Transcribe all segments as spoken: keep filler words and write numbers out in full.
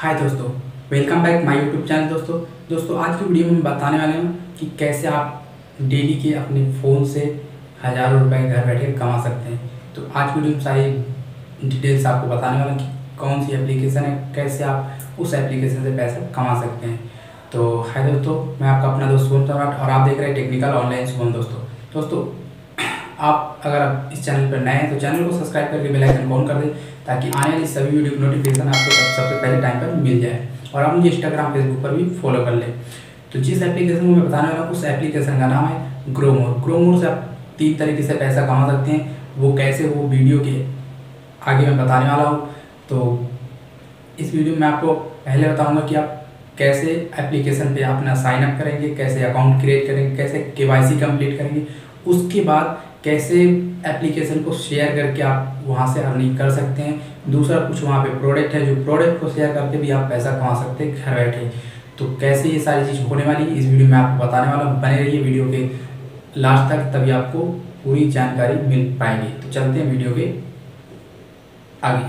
हाय दोस्तों, welcome back my YouTube channel. दोस्तों दोस्तों आज की वीडियो में बताने वाले हूँ कि कैसे आप डेली के अपने फ़ोन से हज़ारों रुपए घर बैठे कमा सकते हैं। तो आज की वीडियो में सारी डिटेल्स आपको बताने वाला हूँ कि कौन सी एप्लीकेशन है, कैसे आप उस एप्लीकेशन से पैसा कमा सकते हैं। तो हाय दोस्तों, मैं आपका अपना दोस्त सोहन सम्राट और आप देख रहे हैं टेक्निकल ऑनलाइन सुमन। दोस्तों दोस्तों आप अगर आप इस चैनल पर नए हैं तो चैनल को सब्सक्राइब करके बेल आइकन ऑन कर दें ताकि आने वाली सभी वीडियो की नोटिफिकेशन आपको सबसे पहले टाइम पर मिल जाए। और आप मुझे इंस्टाग्राम फेसबुक पर भी फॉलो कर लें। तो जिस एप्लीकेशन को मैं बताने वाला हूँ उस एप्लीकेशन का नाम है ग्रोमोर। ग्रोमोर से आप तीन तरीके से पैसा कमा सकते हैं। वो कैसे, वो वीडियो के आगे मैं बताने वाला हूँ। तो इस वीडियो में आपको पहले बताऊँगा कि आप कैसे एप्लीकेशन पे अपना साइन अप करेंगे, कैसे अकाउंट क्रिएट करेंगे, कैसे केवाईसी कंप्लीट करेंगे। उसके बाद कैसे एप्लीकेशन को शेयर करके आप वहाँ से अर्निंग कर सकते हैं। दूसरा कुछ वहाँ पे प्रोडक्ट है, जो प्रोडक्ट को शेयर करके भी आप पैसा कमा सकते हैं घर बैठे। तो कैसे ये सारी चीज़ होने वाली इस वीडियो में आपको बताने वाला हूँ। बने रहिए वीडियो के लास्ट तक, तभी आपको पूरी जानकारी मिल पाएगी। तो चलते हैं वीडियो के आगे।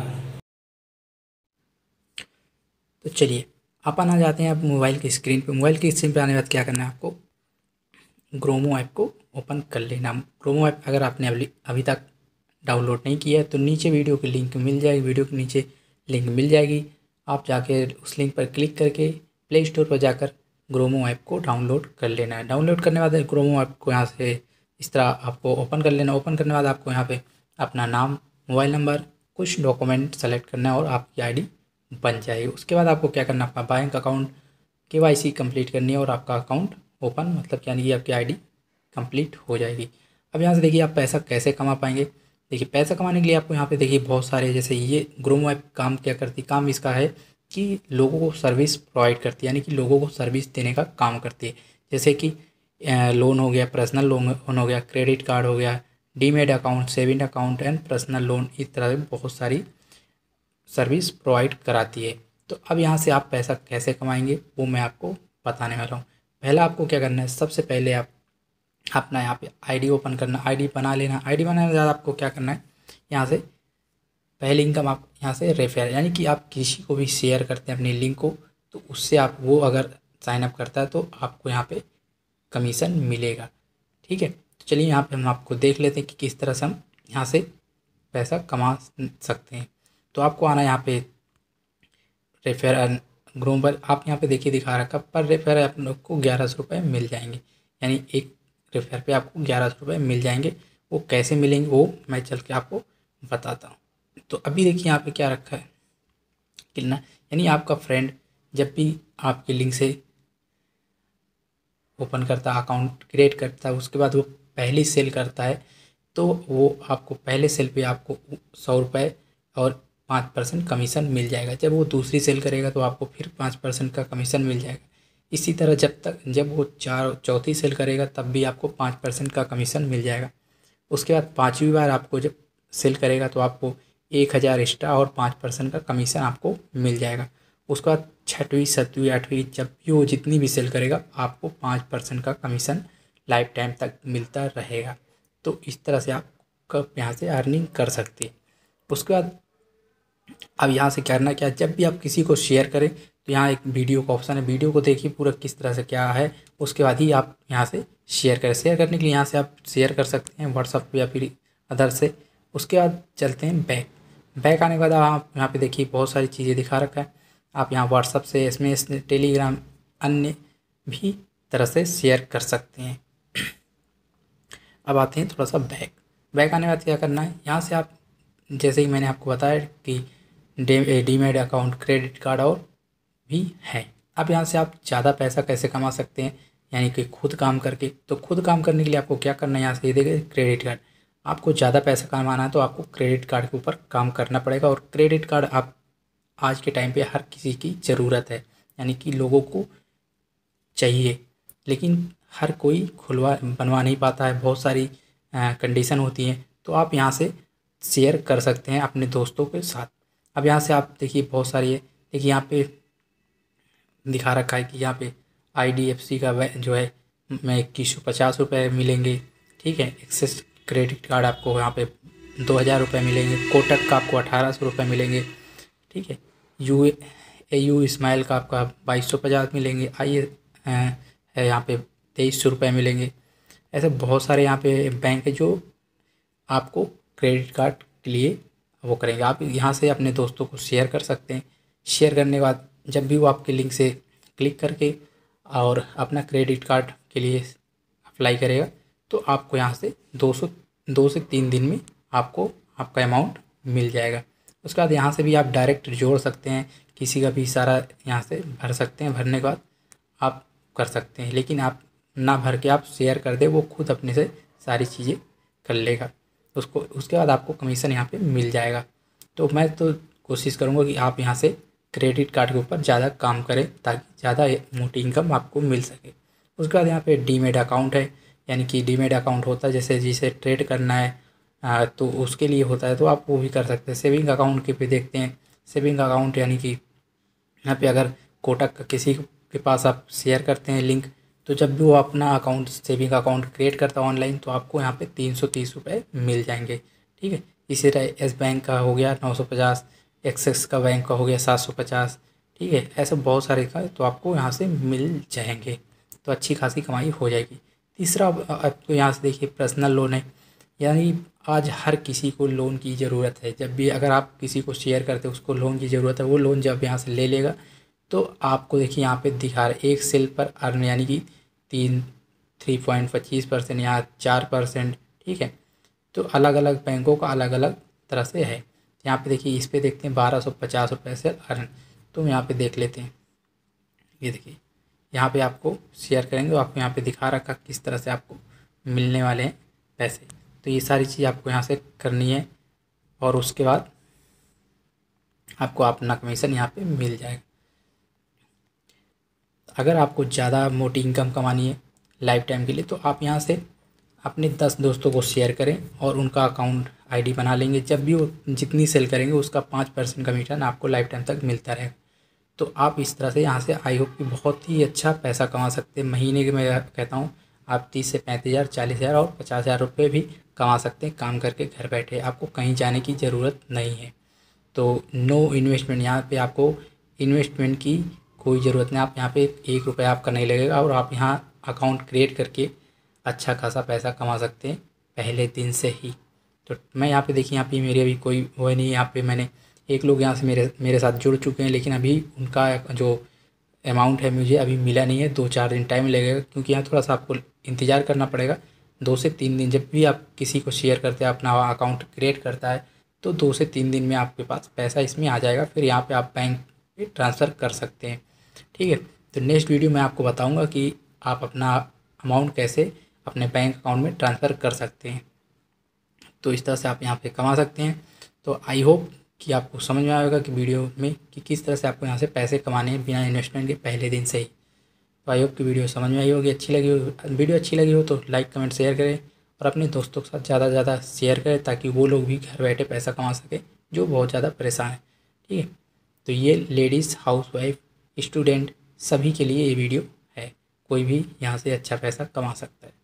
तो चलिए अपन आ जाते हैं आप मोबाइल की स्क्रीन पे। मोबाइल की स्क्रीन पे आने के बाद क्या करना है, आपको ग्रोमो ऐप को ओपन कर लेना। ग्रोमो ऐप अगर आपने अभी अभी तक डाउनलोड नहीं किया है तो नीचे वीडियो की लिंक मिल जाएगी, वीडियो के नीचे लिंक मिल जाएगी। आप जाके उस लिंक पर क्लिक करके प्ले स्टोर पर जाकर ग्रोमो ऐप को डाउनलोड कर लेना है। डाउनलोड करने के बाद ग्रोमो ऐप को यहाँ से इस तरह आपको ओपन कर लेना। ओपन करने के बाद आपको यहाँ पे अपना नाम, मोबाइल नंबर, कुछ डॉक्यूमेंट सेलेक्ट करना है और आपकी आई डी बन जाएगी। उसके बाद आपको क्या करना है, अपना bank account K Y C complete करनी है और आपका अकाउंट ओपन, मतलब यानी कि आपकी आईडी कंप्लीट हो जाएगी। अब यहाँ से देखिए आप पैसा कैसे कमा पाएंगे। देखिए पैसा कमाने के लिए आपको यहाँ पे देखिए बहुत सारे, जैसे ये ग्रोमो ऐप काम क्या करती, काम इसका है कि लोगों को सर्विस प्रोवाइड करती है, यानी कि लोगों को सर्विस देने का काम करती है। जैसे कि लोन हो गया, पर्सनल लोन हो गया, क्रेडिट कार्ड हो गया, demat account, saving account and personal loan, इस तरह से बहुत सारी सर्विस प्रोवाइड कराती है। तो अब यहाँ से आप पैसा कैसे कमाएंगे वो मैं आपको बताने वाला हूँ। पहला आपको क्या करना है, सबसे पहले आप अपना यहाँ पे आईडी ओपन करना, आईडी बना लेना। आईडी बनाने के बाद आपको क्या करना है, यहाँ से पहले इनकम आप यहाँ से रेफर, यानी कि आप किसी को भी शेयर करते हैं अपनी लिंक को, तो उससे आप वो अगर साइन अप करता है तो आपको यहाँ पे कमीशन मिलेगा। ठीक है, तो चलिए यहाँ पे हम आपको देख लेते हैं कि किस तरह से हम यहाँ से पैसा कमा सकते हैं। तो आपको आना यहाँ पे रेफर ग्रोम पर, आप यहाँ पे देखिए दिखा रखा पर रेफर आप लोग को ग्यारह सौ रुपये मिल जाएंगे, यानी एक रेफर पे आपको ग्यारह सौ रुपये मिल जाएंगे। वो कैसे मिलेंगे वो मैं चल के आपको बताता हूँ। तो अभी देखिए यहाँ पे क्या रखा है, कितना, यानी आपका फ्रेंड जब भी आपके लिंक से ओपन करता है, अकाउंट क्रिएट करता है, उसके बाद वो पहली सेल करता है तो वो आपको पहले सेल पे आपको सौ रुपये और पाँच परसेंट कमीशन मिल जाएगा। जब वो दूसरी सेल करेगा तो आपको फिर पाँच परसेंट का कमीशन मिल जाएगा। इसी तरह जब तक जब वो चार चौथी सेल करेगा तब भी आपको पाँच परसेंट का कमीशन मिल जाएगा। उसके बाद पाँचवीं बार आपको जब सेल करेगा तो आपको एक हज़ार एक्स्ट्रा और पाँच परसेंट का कमीशन आपको मिल जाएगा। उसके बाद छठवीं, सातवीं, आठवीं, जब भी वो जितनी भी सेल करेगा आपको पाँच परसेंट का कमीशन लाइफ टाइम तक मिलता रहेगा। तो इस तरह से आप यहाँ से अर्निंग कर सकते हैं। उसके बाद अब यहाँ से करना क्या, जब भी आप किसी को शेयर करें तो यहाँ एक वीडियो का ऑप्शन है, वीडियो को देखिए पूरा किस तरह से क्या है, उसके बाद ही आप यहाँ से शेयर करें। शेयर करने के लिए यहाँ से आप शेयर कर सकते हैं व्हाट्सअप या फिर अदर से। उसके बाद चलते हैं बैक। बैक आने के बाद आप यहाँ पे देखिए बहुत सारी चीज़ें दिखा रखा है। आप यहाँ व्हाट्सअप से, एस एम एस, टेलीग्राम, अन्य भी तरह से शेयर कर सकते हैं। अब आते हैं थोड़ा सा बैक। बैक आने के बाद क्या करना है, यहाँ से आप जैसे ही मैंने आपको बताया कि डे डीमेट अकाउंट, क्रेडिट कार्ड और भी है। अब यहाँ से आप ज़्यादा पैसा कैसे कमा सकते हैं, यानी कि खुद काम करके। तो खुद काम करने के लिए आपको क्या करना है, यहाँ से ये देखिए क्रेडिट कार्ड। आपको ज़्यादा पैसा कमाना है तो आपको क्रेडिट कार्ड के ऊपर काम करना पड़ेगा। और क्रेडिट कार्ड आप आज के टाइम पे हर किसी की ज़रूरत है, यानी कि लोगों को चाहिए, लेकिन हर कोई खुलवा बनवा नहीं पाता है, बहुत सारी कंडीशन होती हैं। तो आप यहाँ से शेयर कर सकते हैं अपने दोस्तों के साथ। अब यहाँ से आप देखिए बहुत सारी है, देखिए यहाँ पे दिखा रखा है कि यहाँ पे आई डी एफ सी का जो है मैं इक्कीस सौ पचास रुपये मिलेंगे। ठीक है, एक्सेस क्रेडिट कार्ड आपको यहाँ पे दो हज़ार रुपये मिलेंगे। कोटक का आपको अठारह सौ रुपये मिलेंगे। ठीक है, यू ए यू स्माइल का आपका बाईस सौ पचास मिलेंगे, आई है यहाँ पे तेईस सौ रुपये मिलेंगे। ऐसे बहुत सारे यहाँ पे बैंक है जो आपको क्रेडिट कार्ड के लिए वो करेंगे। आप यहाँ से अपने दोस्तों को शेयर कर सकते हैं। शेयर करने के बाद जब भी वो आपके लिंक से क्लिक करके और अपना क्रेडिट कार्ड के लिए अप्लाई करेगा तो आपको यहाँ से दो सौ दो से तीन दिन में आपको आपका अमाउंट मिल जाएगा। उसके बाद यहाँ से भी आप डायरेक्ट जोड़ सकते हैं, किसी का भी सारा यहाँ से भर सकते हैं। भरने के बाद आप कर सकते हैं, लेकिन आप ना भर के आप शेयर कर दे, वो खुद अपने से सारी चीज़ें कर लेगा उसको। उसके बाद आपको कमीशन यहाँ पे मिल जाएगा। तो मैं तो कोशिश करूँगा कि आप यहाँ से क्रेडिट कार्ड के ऊपर ज़्यादा काम करें ताकि ज़्यादा मोटी इनकम आपको मिल सके। उसके बाद यहाँ पे डीमेट अकाउंट है, यानी कि डीमेट अकाउंट होता है जैसे जिसे ट्रेड करना है आ, तो उसके लिए होता है, तो आप वो भी कर सकते हैं। सेविंग अकाउंट के पे देखते हैं। सेविंग अकाउंट यानी कि यहाँ पे अगर कोटक का किसी के पास आप शेयर करते हैं लिंक, तो जब भी वो अपना अकाउंट सेविंग अकाउंट क्रिएट करता है ऑनलाइन तो आपको यहाँ पे तीन सौ तीस रुपये मिल जाएंगे। ठीक है, इसी तरह एस बैंक का हो गया नौ सौ पचास, एक्सिस का बैंक का हो गया सात सौ पचास। ठीक है, ऐसे बहुत सारे का तो आपको यहाँ से मिल जाएंगे, तो अच्छी खासी कमाई हो जाएगी। तीसरा आपको यहाँ से देखिए पर्सनल लोन है, यानी आज हर किसी को लोन की ज़रूरत है। जब भी अगर आप किसी को शेयर करते हैं उसको लोन की ज़रूरत है, वो लोन जब यहाँ से ले लेगा तो आपको देखिए यहाँ पे दिखा रहा है एक सेल पर अर्न यानी कि तीन थ्री पॉइंट पच्चीस परसेंट यहाँ चार परसेंट। ठीक है, तो अलग अलग बैंकों का अलग अलग तरह से है। यहाँ पे देखिए इस पे देखते हैं बारह सौ पचास रुपये से अर्न, तो यहाँ पे देख लेते हैं। ये देखिए यहाँ पे आपको शेयर करेंगे तो आपको यहाँ पे दिखा रखा किस तरह से आपको मिलने वाले हैं पैसे। तो ये सारी चीज़ आपको यहाँ से करनी है और उसके बाद आपको अपना कमीशन यहाँ पे मिल जाएगा। अगर आपको ज़्यादा मोटी इनकम कमानी है लाइफ टाइम के लिए तो आप यहाँ से अपने दस दोस्तों को शेयर करें और उनका अकाउंट आईडी बना लेंगे। जब भी वो जितनी सेल करेंगे उसका पाँच परसेंट कमीशन आपको लाइफ टाइम तक मिलता रहेगा। तो आप इस तरह से यहाँ से आई होप कि बहुत ही अच्छा पैसा कमा सकते हैं। महीने के मैं कहता हूँ आप तीस से पैंतीस हज़ार चालीस हज़ार और पचास हज़ार रुपये भी कमा सकते हैं काम करके घर बैठे। आपको कहीं जाने की ज़रूरत नहीं है। तो नो इन्वेस्टमेंट, यहाँ पे आपको इन्वेस्टमेंट की कोई ज़रूरत नहीं। आप यहाँ पे एक रुपया आपका नहीं लगेगा और आप यहाँ अकाउंट क्रिएट करके अच्छा खासा पैसा कमा सकते हैं पहले दिन से ही। तो मैं यहाँ पे देखिए यहाँ पे मेरे अभी कोई वो नहीं है। यहाँ पे मैंने एक लोग यहाँ से मेरे मेरे साथ जुड़ चुके हैं, लेकिन अभी उनका जो अमाउंट है मुझे अभी मिला नहीं है। दो चार दिन टाइम लगेगा क्योंकि यहाँ थोड़ा सा आपको इंतज़ार करना पड़ेगा, दो से तीन दिन। जब भी आप किसी को शेयर करते हैं अपना अकाउंट क्रिएट करता है तो दो से तीन दिन में आपके पास पैसा इसमें आ जाएगा। फिर यहाँ पे आप बैंक पे ट्रांसफ़र कर सकते हैं। ठीक है, तो नेक्स्ट वीडियो में आपको बताऊँगा कि आप अपना अमाउंट कैसे अपने बैंक अकाउंट में ट्रांसफ़र कर सकते हैं। तो इस तरह से आप यहाँ पे कमा सकते हैं। तो आई होप कि आपको समझ में आएगा कि वीडियो में कि किस तरह से आपको यहाँ से पैसे कमाने हैं बिना इन्वेस्टमेंट के पहले दिन से ही। तो आई होप कि वीडियो समझ में आई होगी, अच्छी लगी हो। वीडियो अच्छी लगी हो तो लाइक कमेंट शेयर करें और अपने दोस्तों के साथ ज़्यादा से ज़्यादा शेयर करें ताकि वो लोग भी घर बैठे पैसा कमा सकें जो बहुत ज़्यादा परेशान है। ठीक है, तो ये लेडीज़, हाउसवाइफ, स्टूडेंट सभी के लिए ये वीडियो है। कोई भी यहाँ से अच्छा पैसा कमा सकता है।